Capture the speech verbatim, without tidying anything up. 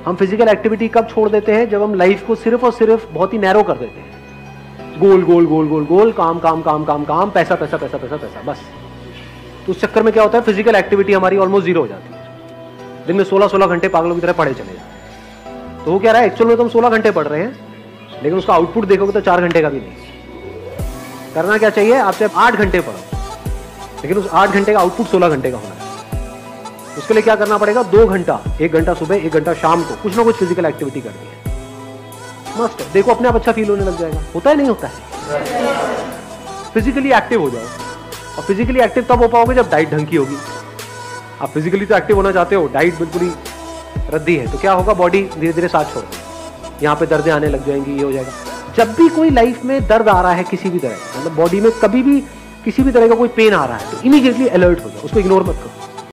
हम physical activity कब छोड़ देते हैं? जब हम लाइफ को सिर्फ और सिर्फ बहुत ही नैरो कर देते हैं। गोल गोल गोल गोल गोल, काम काम काम काम काम, पैसा पैसा पैसा पैसा पैसा, बस। तो उस चक्कर में क्या होता है, फिजिकल एक्टिविटी हमारी ऑलमोस्ट जीरो हो जाती है। दिन में सोलह सोलह घंटे पागलों की तरह पढ़े चले जाते हैं। तो वो क्या रहा है, एक्चुअल में तो हम सोलह घंटे पढ़ रहे हैं, लेकिन उसका आउटपुट देखोगे तो चार घंटे का भी नहीं। करना क्या चाहिए, आपसे आठ घंटे पढ़ो, लेकिन उस आठ घंटे का आउटपुट सोलह घंटे का होना है। उसके लिए क्या करना पड़ेगा, दो घंटा, एक घंटा सुबह, एक घंटा शाम को कुछ ना कुछ फिजिकल एक्टिविटी करनी है। मस्ट। देखो अपने आप अच्छा फील होने लग जाएगा। होता है नहीं होता है? फिजिकली एक्टिव हो जाओ। और फिजिकली एक्टिव तब हो पाओगे जब डाइट ढंग की होगी। आप फिजिकली तो एक्टिव होना चाहते हो, डाइट बिल्कुल ही रद्दी है, तो क्या होगा, बॉडी धीरे धीरे साथ छोड़ देगी, यहाँ पे दर्दें आने लग जाएंगी, ये हो जाएगा। जब भी कोई लाइफ में दर्द आ रहा है किसी भी तरह, मतलब बॉडी में कभी भी किसी भी तरह का कोई पेन आ रहा है, तो इमीडिएटली अलर्ट हो जाओ, उसको इग्नोर मत करो।